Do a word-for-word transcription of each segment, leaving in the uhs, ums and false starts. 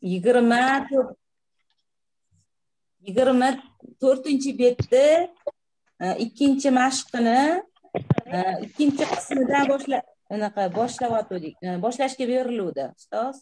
yigirma yigirma to'rtinchi betni ikkinchi mashqini ikkinchi qismidan boshla anaqa boshlayotgandik. Boshlashga beriluvdi, ustoz.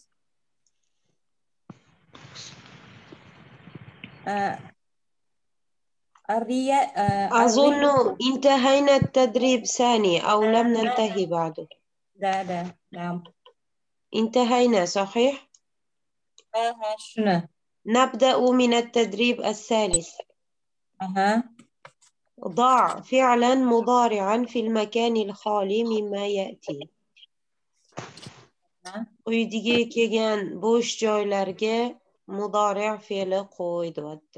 الريا أظن انتهينا التدريب ثاني أو لم ننتهي بعده. لا لا نعم انتهينا صحيح؟ أها شنو؟ نبدأ من التدريب الثالث. أها ضع فعلا مضارعا في المكان الخالي مما يأتي. uydiga kelgan bo'sh joylarga mudori' fe'li qo'y deyapti.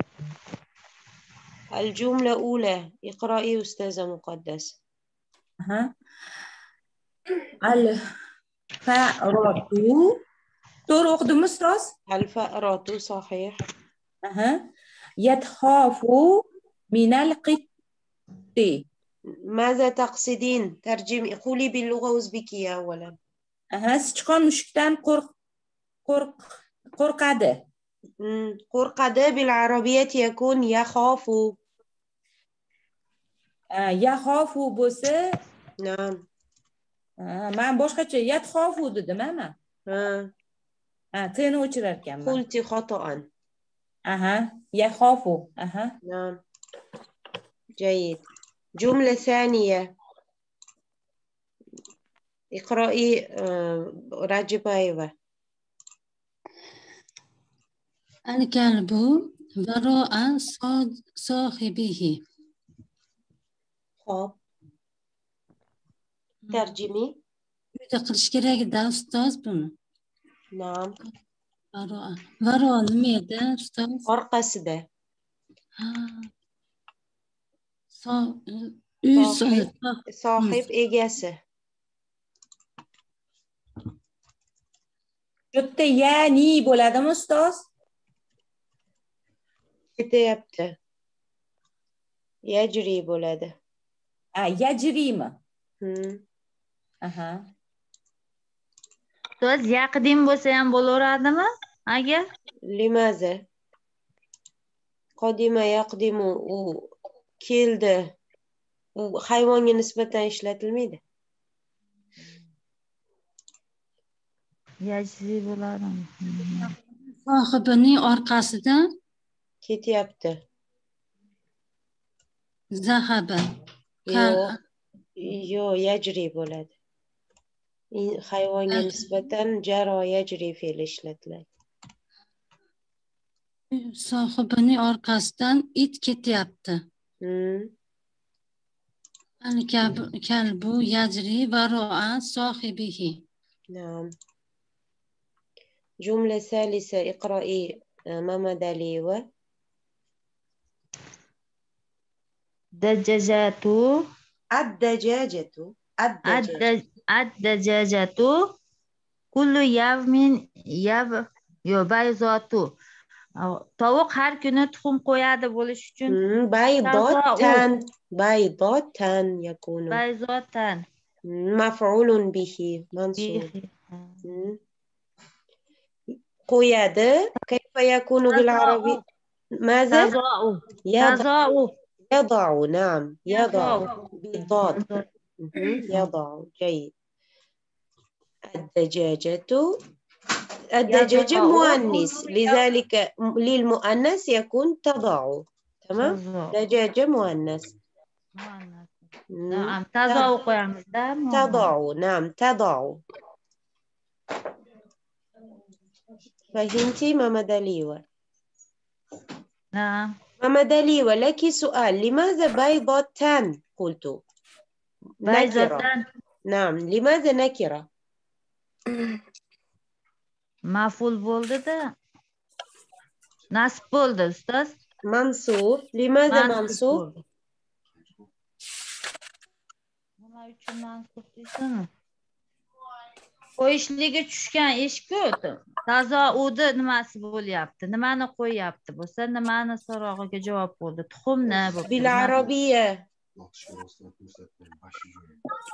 Al-jumla ula iqro'i ustaza muqaddas. Aha. Al-fa'ratu to'g'ri o'qidimmi ustoz? Al-fa'ratu sahih. Aha. Yatxafu minal qitti. ماذا تقصدين؟ ترجمي قولي باللغة الأوزبكية أولا. Aha, sichqon mushukdan qo'rq qo'rq qo'rqadi. qo'rqadi بالعربية يكون يخاف. Yaxofu bo'lsa, Na'am. Men boshqacha yatxofu dedim, mana. Ha. Ha, teni o'chirar ekanman. Qulti xatoan. Aha, yaxofu. Aha. Na'am. جيد. جملة ثانية. اقرأي راجبايوة. الكلب وراء صاحبه. خب. ترجمي. تقرش كراك دا أستاذ بنا. نعم. وراء وراء نميدا أستاذ. أرقصده. صاحب صاحب egasi. Bitta ya'ni bo'ladimi ustoz? Ketyapti. Yajri bo'ladi. Ha, yajrimi? Hmm. Aha. Ustoz yaqdim bo'lsa ham bo'laveradimi? Agar limaza qodima yaqdimu u keldi. U hayvonga nisbatan ishlatilmaydi. Yajri bo'ladimi? Sohibining orqasidan ketyapti. Zahaba. Yo'q, yo'q, yajri bo'ladi. Hayvonga nisbatan jaro yajri fe'li ishlatiladi. Sohibining orqasidan it ketyapti. Hmm. Al-kalbu yajri varo'a sohibihi. نعم. جملة ثالثة اقرأي ماما داليوة. الدجاجة الدجاجة الدجاجة كل يوم يبيض. Tovuq har kuni tuxum qo'yadi bo'lish uchun baydotan baydotan yakunu baydotan maf'ulun bihi mansub qo'yadi. Kayfa yakunu bil arabi? Maza? Taza'u yada'u. Na'am, yada'u bidad. yada'u. جيد. الدجاجة الدجاجة مؤنث، لذلك للمؤنث يكون تضع. تمام. دجاجة مؤنث. نعم. تضع تضع. نعم تضع. فهمتي ماما دليوة؟ نعم. ماما دليوة لك سؤال، لماذا بيضتان قلت؟ نكرة. نعم، لماذا نكرة؟ maf'ul bo'ldi-da. Nasb bo'ldi, ustoz. Mansub. Limaza mansub? Nima uchun mansub deysizmi? Qo'yishligi tushgan ish-ku. Tazoudi nimasi bo'lyapti? Nimani qo'yapti? Bo'lsa, nimani so'rog'iga javob bo'ldi? Tuxumni bo'ldi. Bil arabiyya.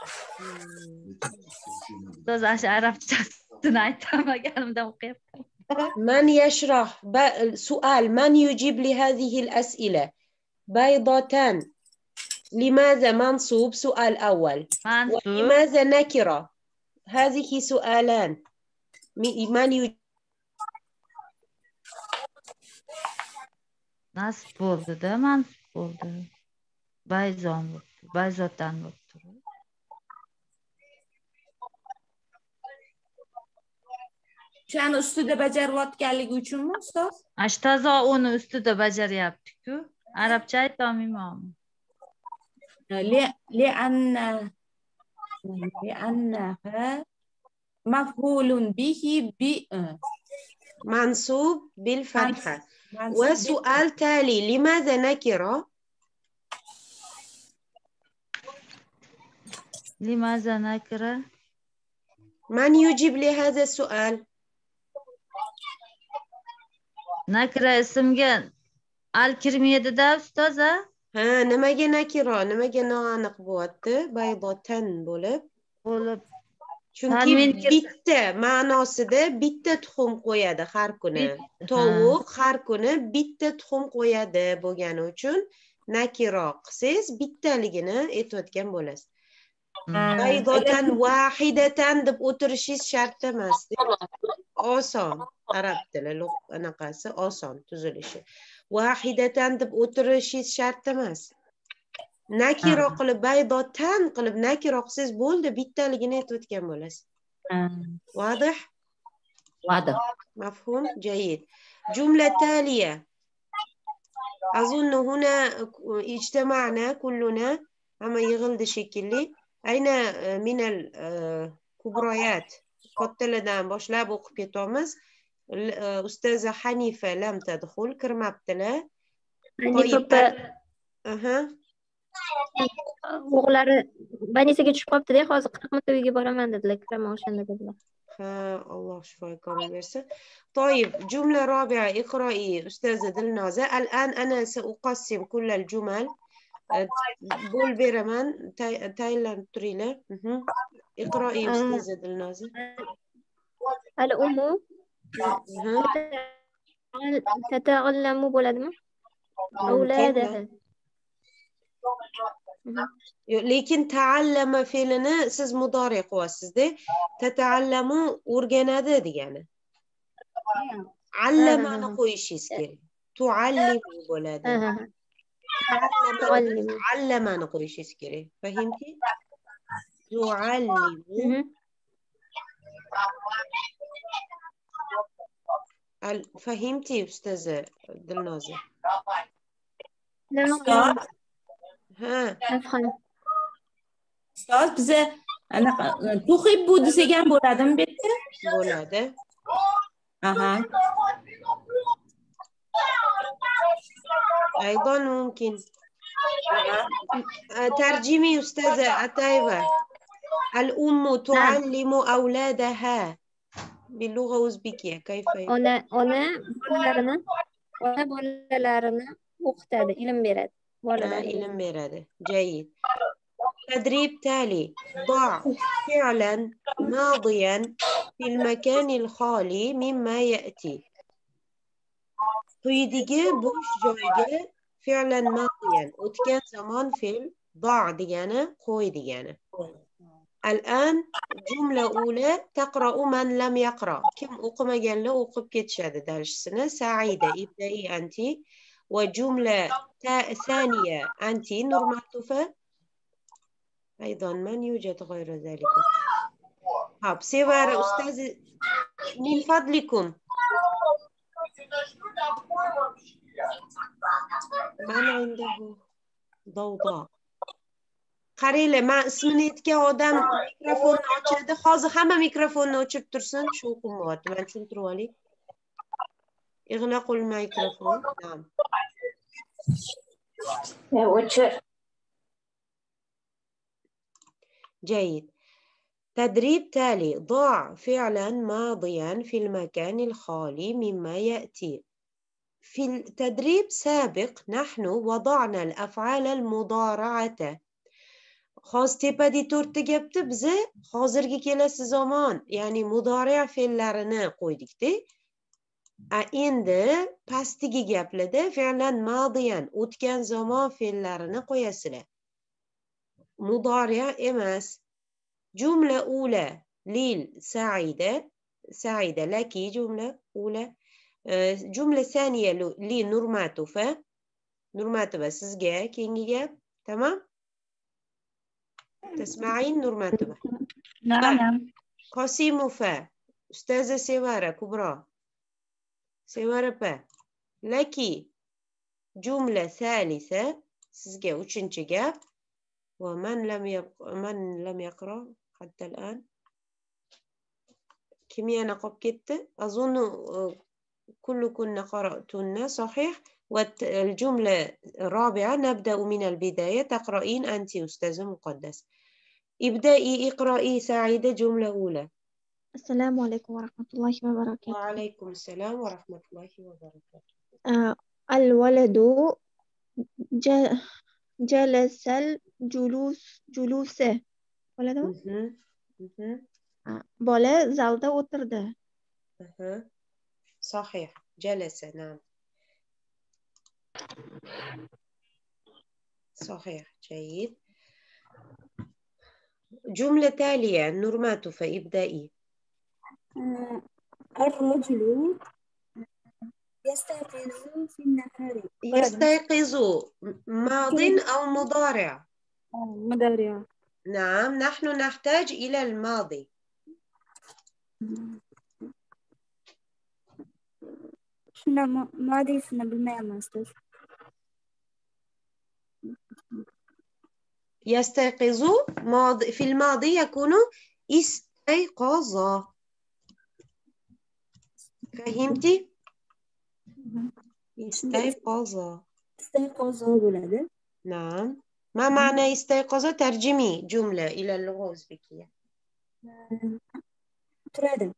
Ustoz, asha arabchasini aytamaganimdan o'qiyapman. من يشرح سؤال من يجيب لهذه الأسئلة بيضتان لماذا منصوب سؤال أول منصوب ولماذا نكرة هذه سؤالان من يجيب nasib bo'ldi-da, mansub bo'ldi. Bayzon bo'ldi, bayzotan bo'ldi. O'shani ustida bajarayotganligi uchunmi, ustoz? Ash toza uni ustida bajaryapti-ku. Arabcha aytolmayman. li li'anna li'annaha maf'ulun bihi bi منصوب بالفتحة وسؤال تالي لماذا نكرة لماذا نكرة من يجيب لهذا السؤال nakira ismga al kirmaydi-da, ustoza. Ha, nimaga nakira, nimaga noaniq bo'lyapti? Baydotan bo'lib. Bo'lib. Chunki bitta ma'nosida bitta tuxum qo'yadi har kuni. Tovuq har kuni bitta tuxum qo'yadi bo'lgani uchun nakira qilsangiz bittaligini aytayotgan bo'lasiz. Baydotan vahidatan deb o'tirishingiz shart emas. Oson. Arab tili anaqasi oson tuzilishi. Vahidatan deb o'tirishingiz shart emas. Nakiro qilib baydotan qilib nakiro qilsangiz bo'ldi, bittaligini aytayotgan bo'lasiz. Vodih? Vodih. Mafhum? Jayyid. Jumla taliya. Azunnu huna ijtama'na kulluna amma yig'ildi shekilli. Ayna minal kubrayat. Kattalardan boshlab o'qib ketamiz. Ustoza Hanifa lam tadkhul kirmabdilar. Hanifa aha. O'g'lari больницаga tushib qolibdi-da, hozir qirq minutda uyga boraman dedilar, kiraman o'shanda dedilar. Ha, Alloh shifo komil bersin. Toyib, jumla robi'a iqro'i ustoza Dilnoza. Al'an ana sa'uqassim kullal jumal. Bo'l beraman, tayinlanib turinglar. Iqro'i ustoza Dilnoza. Al-ummu tata'allamu bo'ladimi? Avladaha. Lekin ta'allama fe'lini siz mudori qilyapsiz-da. Tata'allamu o'rganadi degani. Allamani qo'yishingiz kerak. Tu'allimu bo'ladi. Allamani qo'yishingiz kerak. Fahimti? Tu'allimu. Fahimti ustoza Dilnoza? Ha. Afg'on. Ustoz, biza anaqa tuhibbu desak ham bo'ladimi bu yerda? Bo'ladi. Aha. Aydan mumkin. Tarjimi ustoza Atayeva. Al-ummu tu'allimu awladaha. Bil-lugha o'zbekiyya. Kayfa? Ona ona bolalarini ona bolalarini o'qitadi, ilm beradi. Bolalarga ilm beradi. Jayyid. Tadrib tali. Da' fi'lan madiyan fil makanil khali mimma ya'ti. Quyidagi bo'sh joyga fi'lan madiyan o'tgan zamon fe'l da' degani qo'y degani. Al-an jumla ula taqra'u man lam yaqra. Kim o'qimaganlar o'qib ketishadi darsini. Saida ibda'i anti va jumla ثانية أنت نور معطوفة أيضا من يوجد غير ذلك. طب سوار أستاذ من فضلكم من عنده ضوضاء qaranglar, men ismini aytgan odam mikrofonni ochadi. Hozir hamma mikrofonni o'chirib tursin, shu o'qimayapti. Men tushuntirib olay. Ig'laqul mikrofon. Tamam. جيد. تدريب تالي. ضع فعلا ماضيا في المكان الخالي مما يأتي. في التدريب سابق نحن وضعنا الأفعال المضارعة. خاص تبدي تورت جبت بزه حاضر كي كلا سزمان يعني مضارع في اللارنا قويدك دي A endi pastigi gaplarda fe'lan madiyan o'tgan zamon fe'llarini qo'yasizlar. Mudori' emas. Jumla ula lil sa'ida sa'ida laki jumla ula. Jumla saniya li Nurmatufa. Nurmatova sizga keyingi gap. Tamam? Tasma'in Nurmatova. Na'am. Qosimufa. Ustaza Sevara Kubro. Sevara pa. Laki jumla salisa sizga uchinchi gap. Va man lam man lam yaqra hatta al'an. Kim yana qolib ketdi? Azunnu kullukunna qara'tunna sahih. والجملة الرابعة نبدأ من البداية تقرأين أنت أستاذة مقدس. ابدأي اقرأي سعيدة جملة أولى. السلام عليكم ورحمة الله وبركاته. وعليكم السلام ورحمة الله وبركاته. آه الولد ج- جلس الجلوس جلوسه ولد bola zalda o'tirdi. صحيح جلس نعم صحيح جيد. جملة تالية نورمات فابدأي. الرجل يستيقظ في النهار. يستيقظ ماض أو مضارع؟ مضارع. نعم نحن نحتاج إلى الماضي. شنو ماضي شنو بالماء ماستر؟ يستيقظ ماضي في الماضي يكون استيقظ. فهمتي؟ استيقظ. استيقظ ولد. نعم. ما معنى استيقظ؟ ترجمي جملة إلى اللغة الأوزبكية. تراد.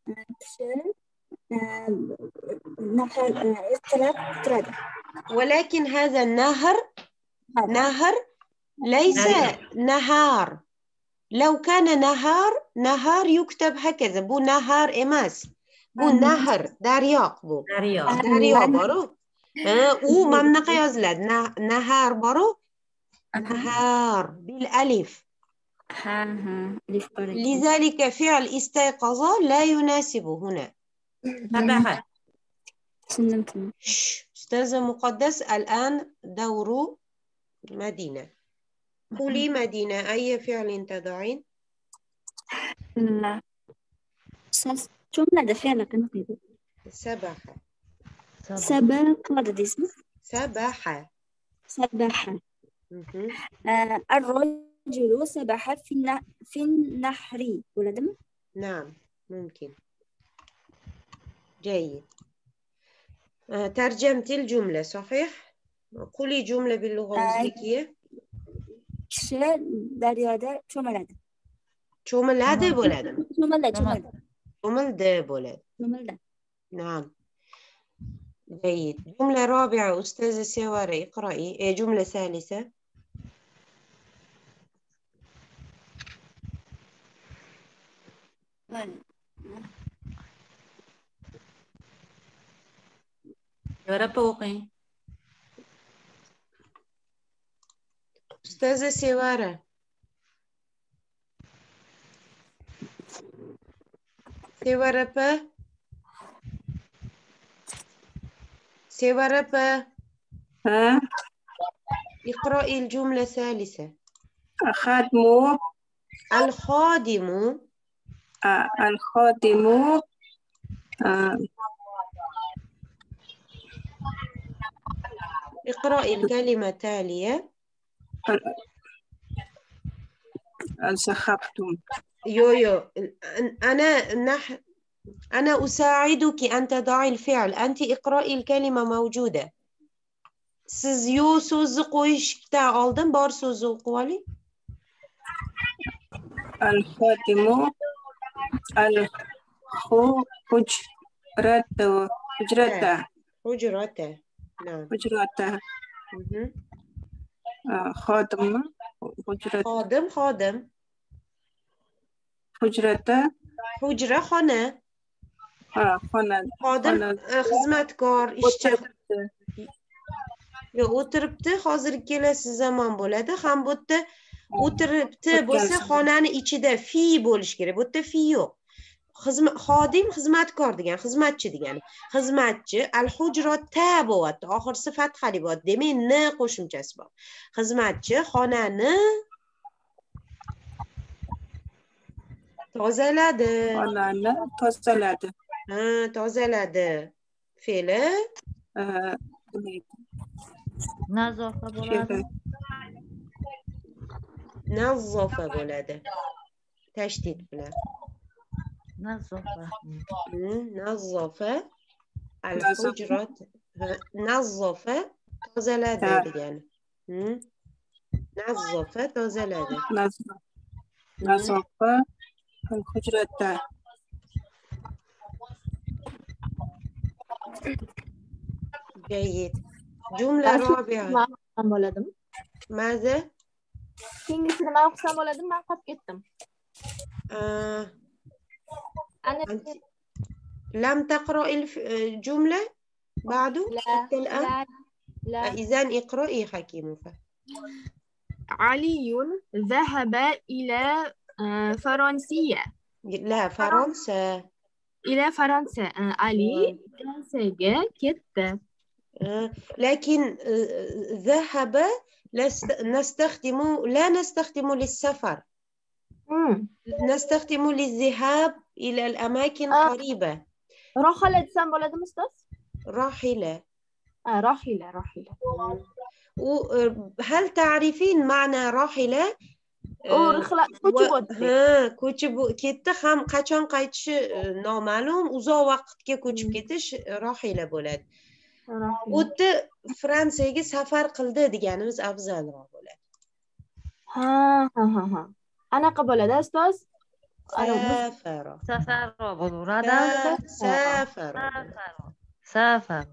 نهر اضطراب تراد. ولكن هذا النهر نهر ليس نهار. لو كان نهار نهار يكتب هكذا بو نهار إماس بو نهر دارياق بو دارياق برو او ممنقة يزلد نهار برو نهار بالألف. لذلك فعل استيقظ لا يناسب هنا. سبحة. أستاذة مقدس الآن دور مدينة. قولي مدينة أي فعل تضعين؟ لا جملة ده فعل كان سبحة. سبق ماذا اسمه؟ سبحة. سبحة. آه الرجل سبح في النهر في النهر ولدم. نعم ممكن. جيد. آه ترجمت الجملة صحيح؟ قولي جملة باللغة الأوزبكية. كشي دریاده چوملده. چوملده بولدم. چوملده چوملده. چوملده بولد. چوملده. نعم. جيد. جملة رابعة أستاذة سوارة اقرأي. جملة ثالثة. يوربوقي. أستاذة سوارة. سوارة با. سوارة با. ها. اقرأي الجملة الثالثة. الخادم. الخادم. آه الخادم. آه. اقرأي الكلمة التالية. ذهبتم. يو يو أنا نح أنا أساعدك أن تضعي الفعل. أنت اقرأي الكلمة موجودة. Siz yo so'zni qo'yishdan oldin bor so'zni o'qib oling. Al-Khadimu al-hujrata hujrata hujrata نعم hujrata خادم hujrat خادم خادم hujrata حجرة خانة Ha, xona. Xodim, xona- e, xizmatkor, ishchi. O'tiribdi. Yo'q, o'tiribdi, hozir kelasi zamon bo'ladi. Ham bu yerda o'tiribdi bo'lsa, O'tgan xonani ichida fi bo'lishi kerak. Bu yerda fi yo'q. Xizma- xodim xizmatkor degan, xizmatchi degani. Xizmatchi al-hujrota bo'lyapti. Oxirisi fathali bo'lyapti. Demak, n qo'shimchasi bor. Xizmatchi xonani tozaladi. xonani tozaladi. Ha, tozaladi. Fe'li Eh, nima edi? nazofa bo'ladi. nazzofa bo'ladi. Tashdid bilan. Nazofa. Hmm, nazzofa al-hujrat. Ha, nazzofa tozaladi Ha. degani. Hmm. Nazzofa tozaladi. Nazo- Nazofa al-hujrata. Jayyid. Jumla robiya. Ham bo'ladimi? Maza? Keyingisini man o'qisam bo'ladimi? Men qolib ketdim. Ah, Ana أنت لم تقرأي الجملة بعد حتى الآن؟ لا لا إذن اقرأي حكيمة. علي ذهب إلى آه، فرنسية لا فرنسا. إلى فرنسا آه، علي فرنساga ketdi. آه، لكن آه، ذهب لست- نستخدم لا نستخدم للسفر، مم. نستخدم للذهاب إلى الأماكن آه. قريبة. راحلة desam bo'ladimi ustoz? راحلة. آه، راحلة راحلة. وهل تعرفين معنى راحلة؟ U rihla ko'chib o'tdi. Ha, ko'chib ketdi, ham qachon qaytishi e, noma'lum, uzoq vaqtga ko'chib ketish rohila bo'ladi. Rohila. U yerda Fransiyaga safar qildi deganimiz afzalroq bo'ladi. Ha ha ha ha. Anaqa bo'ladi ustoz. Safara. Safaro bo'laveradi. Safara. Safaro. Safaro.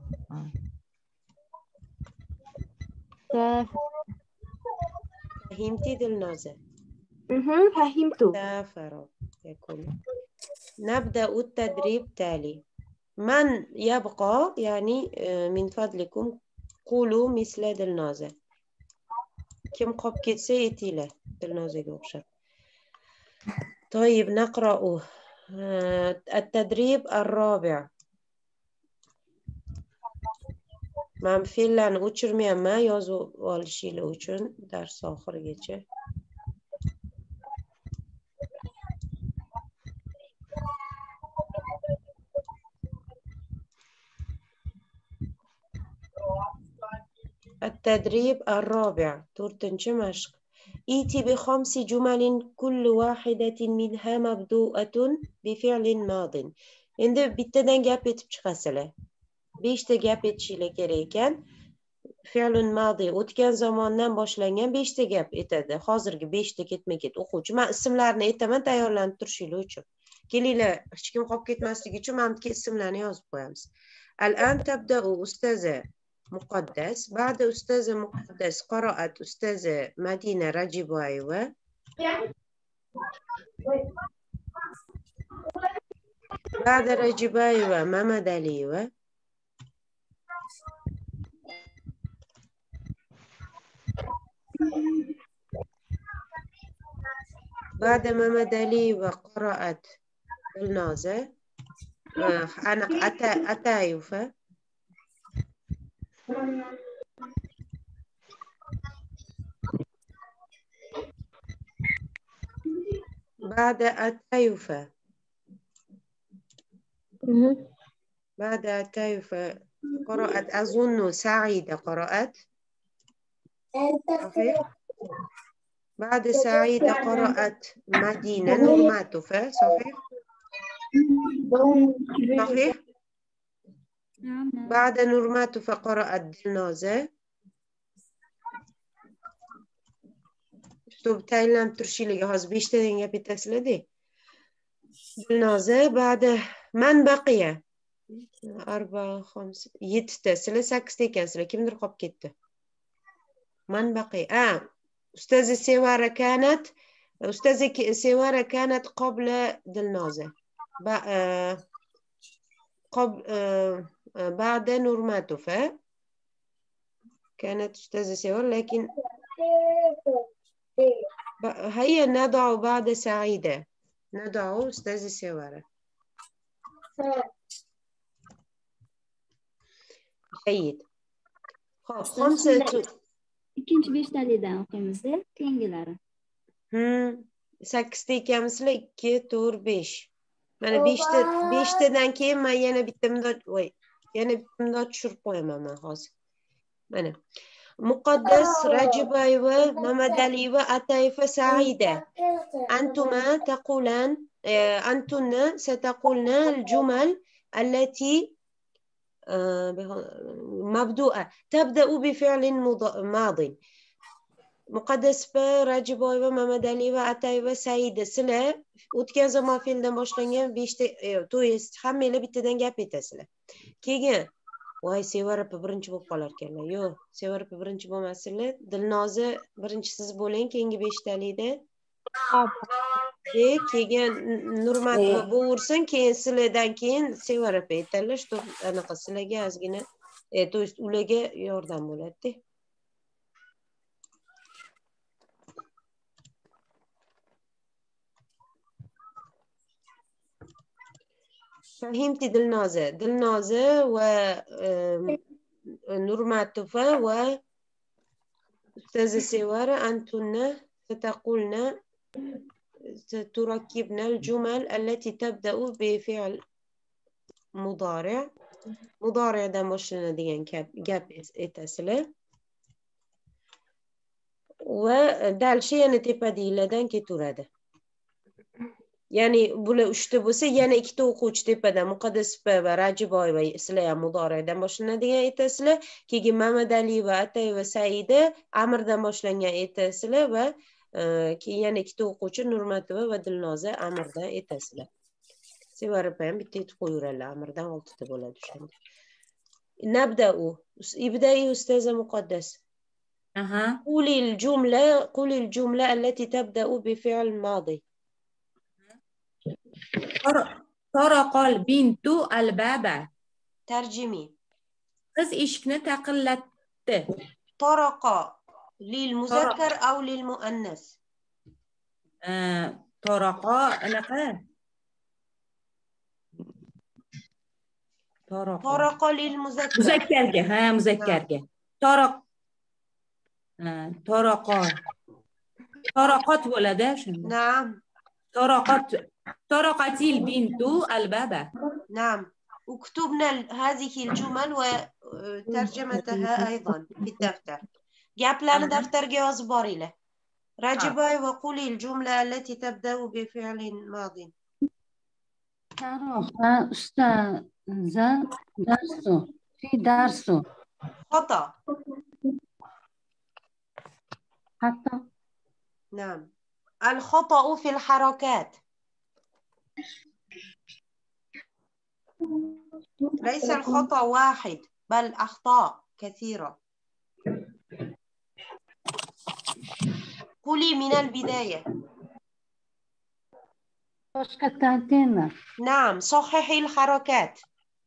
فهمتي دلنازة؟ اها فهمته. سافر يكون. نبدأ التدريب التالي. من يبقى يعني آه، من فضلكم قولوا مثل دلنازة. كم قب كتسي يتيله دلنازة يوخشر. طيب نقرأ آه، التدريب الرابع. من فعلا uçurmayman yozib olishinglar uchun dars oxirigacha. التدريب الرابع to'rtinchi mashq. إيتي بخمس جمل كل واحدة منها مبدوءة بفعل ماض. Endi bittadan gap etib chiqasizlar. beshta gap etishinglar kerak ekan. Fe'lun madi o'tgan zamondan boshlangan beshta gap etadi. Hozirgi beshta ketma-ket o'quvchi. Men ismlarini aytaman tayyorlanib turishinglar uchun. Kelinglar, hech kim qolib ketmasligi uchun men bitta ismlarni yozib qo'yamiz. Al-an tabda'u ustaza Muqaddas. Ba'da ustaza Muqaddas qara'at ustaza Madina Rajiboyeva. Ba'da Rajiboyeva Mamadaliyeva. بعد ممدلي وقرأت النازة أنا أتا أتايفة. بعد أتايفة بعد أتايفة قرأت أظن سعيدة قرأت صحيح. بعد سعيدة قرأت مدينة نورماتوفة صحيح صحيح. بعد نورماتوفة قرأت دلنازة. شوف تايلاند ترشيلي هاز بيشترين يا بتسلدي دلنازة. بعد من بقي أربعة خمسة يتتسل سكستي كنسل كم نرقب كده من بقي آه أستاذة سوارة كانت أستاذة سوارة كانت قبل دلنازة. قبل آه بعد نورماتوفا كانت أستاذة سوار لكن هيا نضع بعد سعيدة نضع أستاذة سوار جيد خمسة ikkinchi beshtalidan o'qiymiz-da, keyingilari. Hmm, sakkizta ekanmizlar, ikki, to'rt, besh. Mana beshta, beshtadan keyin men yana bitta imdod, voy, yana bitta imdod tushirib qo'yaman men hozir. Mana. Muqaddas Rajibayeva, Mamadaliyeva, Atayeva, Saida. Antuma taqulan, antunna sataqulna al-jumal allati مبدوءة تبدأ بفعل ماض مقدس Rajiboyeva, Mamadaliyeva, Atayeva, Saida sizlar o'tgan zamon fe'lidan boshlangan beshta to есть hammanglar bittadan gap aytasizlar. Keyin voy Sevara opa birinchi bo'lib qolar ekanlar. Yo'q, Sevara opa birinchi bo'lmasizlar. Dilnoza birinchi siz bo'ling keyingi beshtalikda. E, keyin Nurmatova bo'versin, keyin sizlardan keyin Sevara opa aytadilar, что anaqa sizlarga ozgina, e, to есть ularga yordam bo'ladi-da. فهمتي دلنازة دلنازة ونورماتوفا وأستاذة سوارة أنتن ستقولن تركبن الجمل التي تبدأ بفعل مضارع مضارع ده مشنا ديان جاب إتسلا ودال شيء أنا تبدي لدن كتورده ya'ni bular uchta bo'lsa yana ikkita o'quvchi tepada Muqaddas va Rajiboyeva sizlar ham mudoriydan boshlanadigan aytasizlar, keyin Mamadaliyeva, Atayeva, Saida amirdan boshlangan aytasizlar va keyin yana ikkita o'quvchi Nurmatova va Dilnoza amirdan aytasizlar. Sevara opa ham bitta aytib qo'yaveradilar, amirdan oltita bo'ladi o'shanda. Nabda'u ibda'i ustaza Muqaddas. Aha. Qulil jumla qulil jumla allati tabda'u bi fi'l madi. طرق البنت الباب. ترجمي. Qiz eshikni taqillatdi. طرق للمذكر أو للمؤنث. طرق anaqa. طرق. طرق للمذكر. Muzakkarga, ha, muzakkarga. طرق. طرق. طرقات bo'ladi shunda. نعم. طرقت طرقت البنت الباب. نعم وكتبنا هذه الجمل وترجمتها أيضا في الدفتر. قبل دفتر جواز باريلة. رجباي وقولي الجملة التي تبدأ بفعل ماض. شرح أستاذ درس في درس. خطأ. خطأ. نعم الخطأ في الحركات ليس الخطأ واحد بل أخطاء كثيرة. قولي من البداية. نعم صححي الحركات.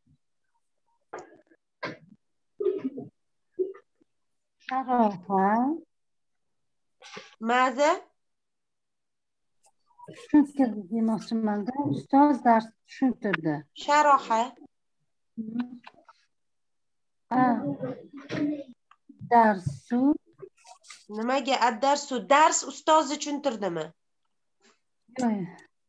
ماذا؟ tushuntirdi demoqchimanda, ustoz dars tushuntirdi. Sharoha. A darsu. Nimaga ad-darsu? Dars ustoz tushuntirdimi? Yo'q.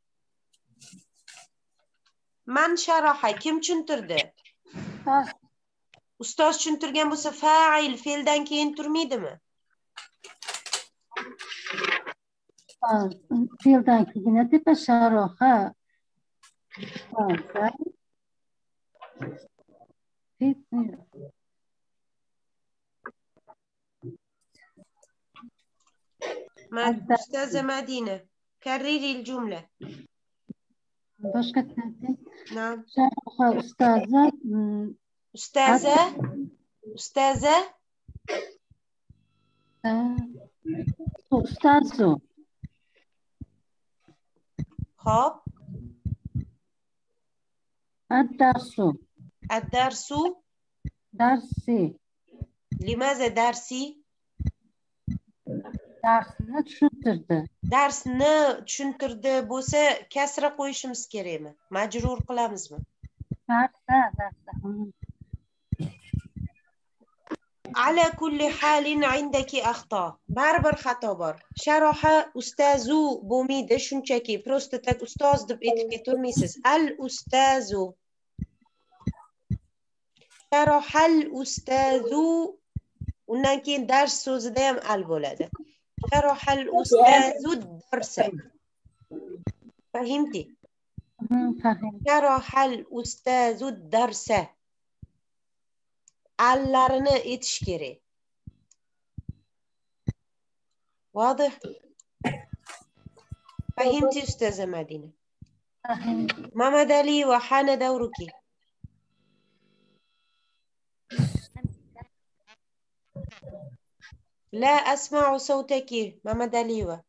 Man sharoha kim tushuntirdi? Ustoz. Ustoz tushuntirgan bo'lsa fa'il fe'ldan keyin turmaydimi? Fe'ldan keyin tepa sharoha. أستاذة مدينة كرري الجملة. باش كتنتي؟ نعم. شرحة أستاذة. أستاذة. أستاذة. أستاذو. خب. الدرس. الدرس درسي لماذا درسي؟ darsni tushuntirdi. Darsni tushuntirdi bo'lsa, kasra qo'yishimiz kerakmi? Majrur qilamizmi? Darsa, darsa. Ala kulli halin indaki axto. Baribir xato bor. Sharoha ustazu bo'lmaydi, shunchaki prosta tak ustoz deb aytib keturmaysiz. Al ustazu. Sharohal ustazu. Undan keyin dars so'zida ham al bo'ladi. Sharohal ustazu darsa. Fahimti? Fahim. Sharohal ustazu darsa. Allarini etish kerak. Vodih? Fahimti ustaza Madina? Fahim. Mamad Ali va hana davruki. لا أسمع صوتك ماما دليوة.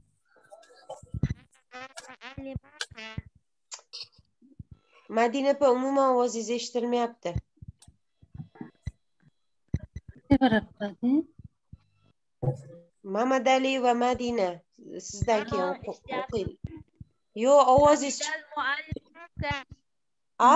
Madina pa umuman ovozingiz eshitilmayapti. Mamad Ali va Madina sizdan keyin o'qing. Yo, ovozingiz a?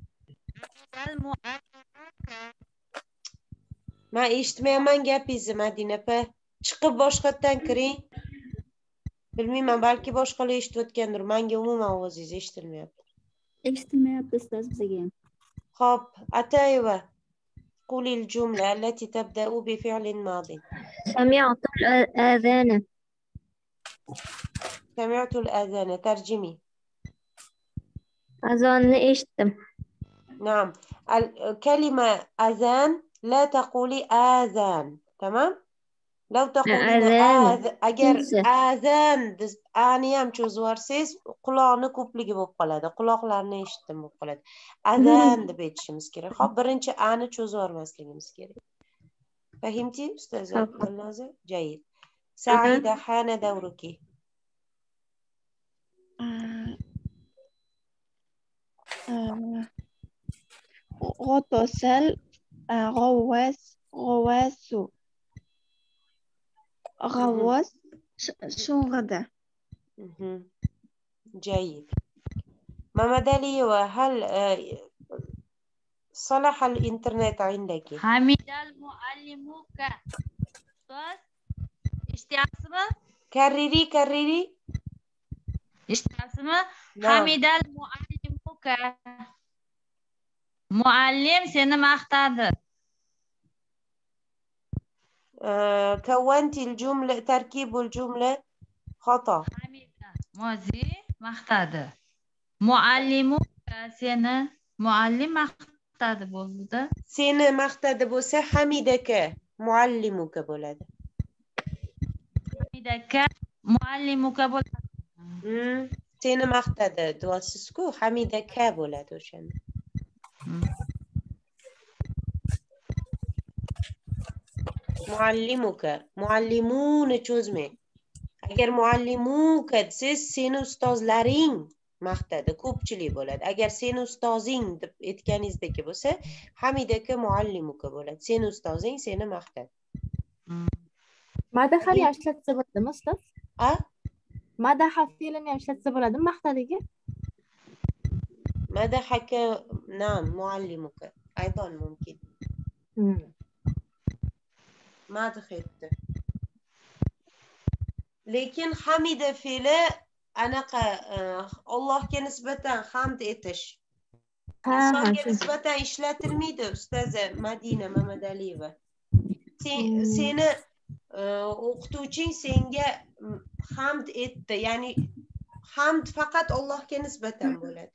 Men eshitmayapman gapingizni Madina pa. Chiqib boshqatdan kiring. Bilmayman, balki boshqalar eshitayotgandir. Menga umuman ovozingiz eshitilmayapti. Eshitilmayapti ustoz bizga ham. Xo'p, Atayeva. قولي الجملة التي تبدأ بفعل ماض. سمعت الآذان. سمعت الآذان. ترجمي. أذان اشتم. نعم. الكلمة أذان لا تقولي آذان. تمام؟ لو تقولين آذان أجر آذان أني هم شو زوارسيز قلنا كوبلي بوب قلادة قلاقlarni eshitdim bo'lib qoladi. Azan deb aytishimiz kerak. Xo'p, birinchi ani cho'zib yubormasligimiz kerak. Fahimti ustoz Abdullaza? Jayid. Saida hana davruki. غطس غواس غواس غواص شنغدة. جيد. محمد علي، وهل صلح الإنترنت عندك؟ حمد المعلمك. eshtyapsizmi? كرري كرري. eshtyapsizmi? حمد المعلمك. Muallim seni maqtadi. كونت الجملة تركيب الجملة خطأ. ماضي maqtadi. Muallimuka seni muallim maqtadi bo'ldi. Seni maqtadi bo'lsa hamidaka muallimuka bo'ladi. Hamidaka muallimuka bo'ladi. Hmm, seni maqtadi deyapsiz-ku, hamidaka bo'ladi o'shanda. Muallimuka, muallimuni cho'zmang. Agar muallimuka desiz, seni ustozlaring maqtadi, ko'pchilik bo'ladi. Agar seni ustozing deb aytganingizdagi bo'lsa, hamidaka muallimuka bo'ladi. Seni ustozing seni maqtadi. Madaha ham ishlatsa bo'ladimi ustoz? A? Madaha fe'lini ham ishlatsa bo'ladimi maqtadiga? Madahaka nam muallimuka aydan mumkin. Madh etdi. Lekin hamida fe'li anaqa Allohga nisbatan hamd etish. Insonga nisbatan ishlatilmaydi ustoza Madina Mamadaliyeva. Seni o'qituvching senga hamd etdi, ya'ni hamd faqat Allohga nisbatan bo'ladi.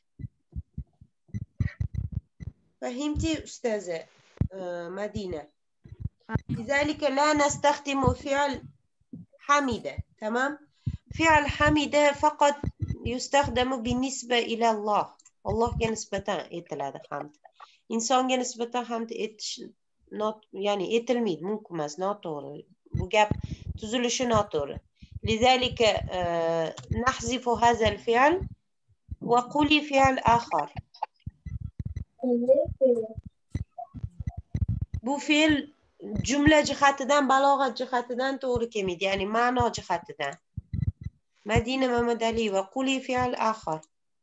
Fahimti ustoza Madina? لذلك لا نستخدم فعل حمد. تمام؟ فعل حمد فقط يستخدم بالنسبة إلى الله. الله كنسبة إتلا حمد. إنسان كنسبة حمد إت not يعني إتلميد ممكن مس ناطور بجاب تزلش ناطور. لذلك آه نحذف هذا الفعل وقولي فعل آخر. bu fe'l jumla jihatidan, balog'at jihatidan to'g'ri kelmaydi, ya'ni ma'no jihatidan. Madina Mamadaliyeva, quli fe'l axir.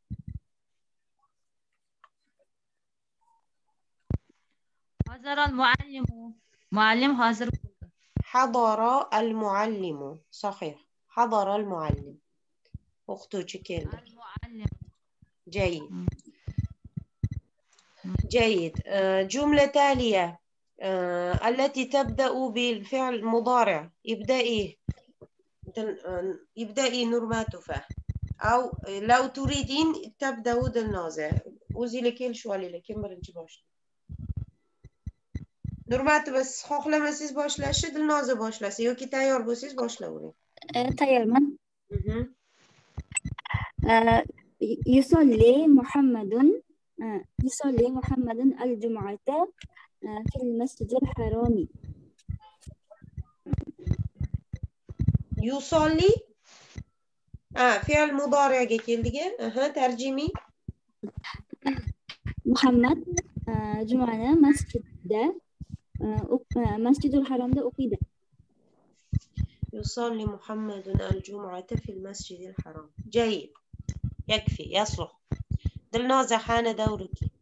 Hazara al-muallimu. Muallim hozir bo'ldi. Hadara al-muallimu. Sahih. Hadara al-muallim. O'qituvchi keldi. Al-muallim. جيد جيد جملة تالية التي تبدأ بالفعل مضارع ابدأي ابدأي نورماتوفة أو لو تريدين تبدأ بالنازع وزي لكل شو علي لكن برنجي باش نورماتوفة بس xohlamasangiz boshlashni Dilnoza boshlasa yoki tayyor bo'lsangiz boshlayvering. Tayyorman. يصلي محمد يصلي محمد الجمعة في المسجد الحرام. يصلي آه فعل مضارع keldik. Aha tarjimi. محمد جمعة مسجد مسجد الحرام ده أقيد. يصلي محمد الجمعة في المسجد الحرام. جيد. يكفي يصلح. دلنازة حان دورك.